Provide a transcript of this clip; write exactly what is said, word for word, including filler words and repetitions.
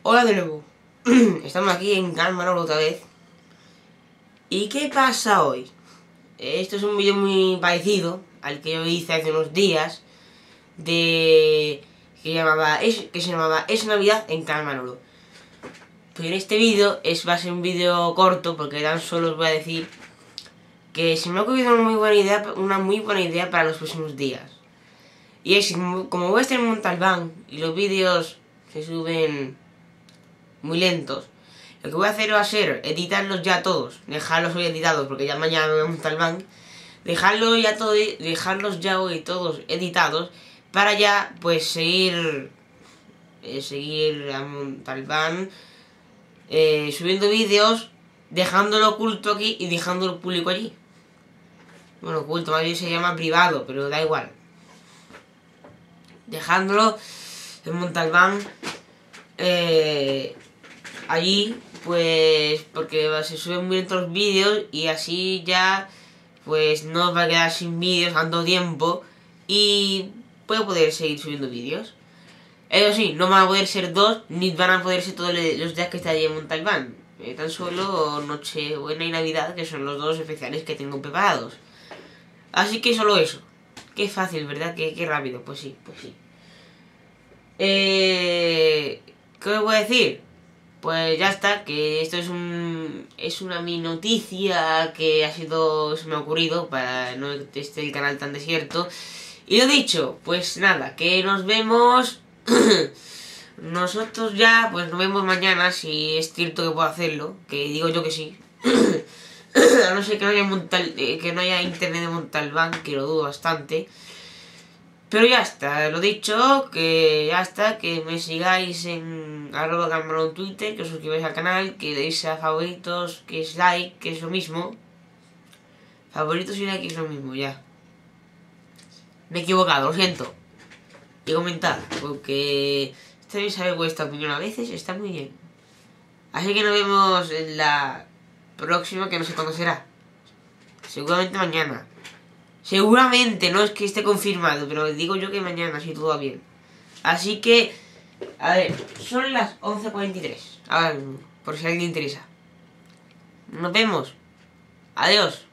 Hola de nuevo. Estamos aquí en Canal Manolo otra vez. ¿Y qué pasa hoy? Esto es un vídeo muy parecido al que yo hice hace unos días de que llamaba es, que se llamaba Es Navidad en Canal Manolo. Pero en este vídeo es va a ser un vídeo corto porque tan solo os voy a decir que se me ha ocurrido una muy buena idea, una muy buena idea para los próximos días. Y es como voy a estar en Montalbán y los vídeos se suben muy lentos, lo que voy a hacer va a ser editarlos ya todos, dejarlos hoy editados porque ya mañana me voy a Montalbán, dejarlos ya todo, dejarlos ya hoy todos editados para ya pues seguir eh, seguir a Montalbán eh, subiendo vídeos, dejándolo oculto aquí y dejándolo público allí. Bueno, oculto, más bien se llama privado, pero da igual. Dejándolo en Montalbán eh, allí, pues porque se suben muy lentos los vídeos y así ya pues no os va a quedar sin vídeos tanto tiempo y puedo poder seguir subiendo vídeos. Eso sí, no van a poder ser dos, ni van a poder ser todos los días que esté allí en Montalbán. Eh, tan solo Nochebuena y Navidad, que son los dos especiales que tengo preparados. Así que solo eso. Qué fácil, ¿verdad? Qué, qué rápido. Pues sí, pues sí. Eh, ¿Qué os voy a decir? Pues ya está, que esto es un es una mi noticia que ha sido, se me ha ocurrido para no esté el canal tan desierto. Y lo dicho, pues nada, que nos vemos. Nosotros ya, pues nos vemos mañana, si es cierto que puedo hacerlo, que digo yo que sí. A no ser que no haya, Montal, eh, que no haya internet de Montalbán, que lo dudo bastante. Pero ya está, lo dicho, que ya está, que me sigáis en arroba Canal en Twitter, que os suscribáis al canal, que deis a favoritos, que es like, que es lo mismo. Favoritos y like es lo mismo, ya. Me he equivocado, lo siento. Y comentar, porque está bien saber vuestra opinión a veces, está muy bien. Así que nos vemos en la próxima, que no sé cuándo será. Seguramente mañana. Seguramente, no es que esté confirmado, pero digo yo que mañana, si todo va bien. Así que, a ver, son las once cuarenta y tres. Ahora mismo, por si a alguien le interesa. Nos vemos. Adiós.